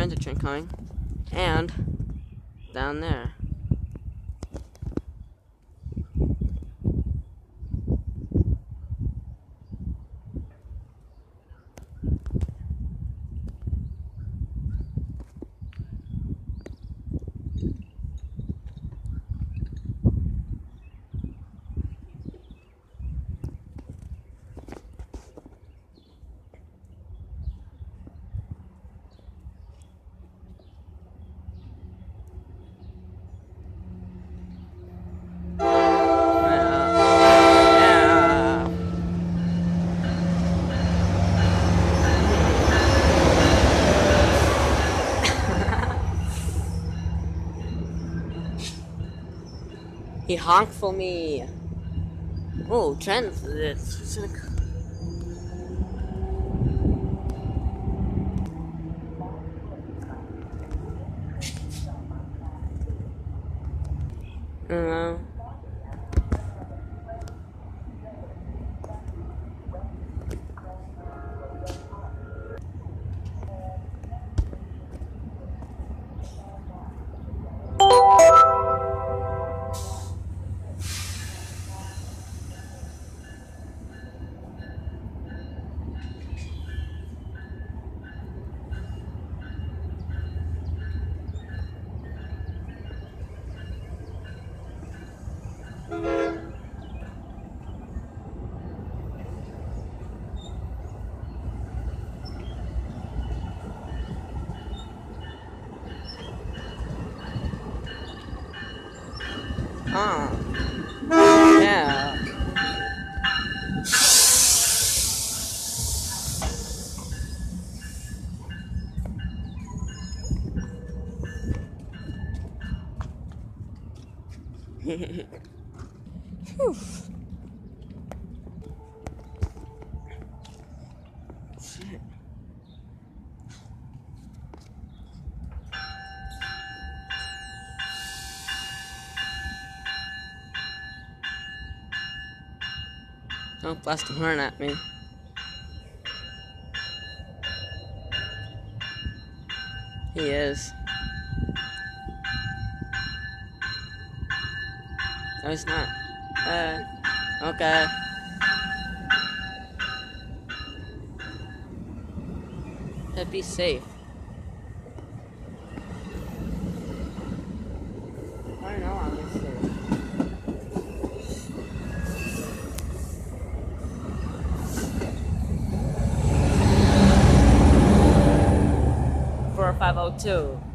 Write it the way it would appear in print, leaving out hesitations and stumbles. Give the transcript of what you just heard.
transit train coming. And down there. He honked for me. Oh, transit. Yeah. Whew. Shit. Don't blast the horn at me. He is. No, he's not. Okay. Be safe. I don't know, I'll be safe. 4502.